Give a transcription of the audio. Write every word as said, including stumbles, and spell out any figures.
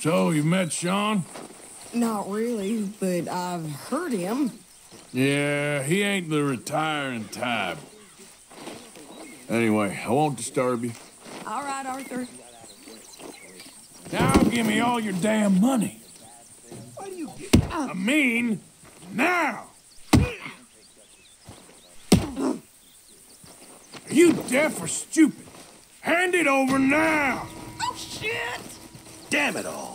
So, you met Sean? Not really, but I've heard him. Yeah, he ain't the retiring type. Anyway, I won't disturb you. All right, Arthur. Now give me all your damn money. Why do you get... I mean, now! Are you deaf or stupid? Hand it over now! Oh, shit! Damn it all.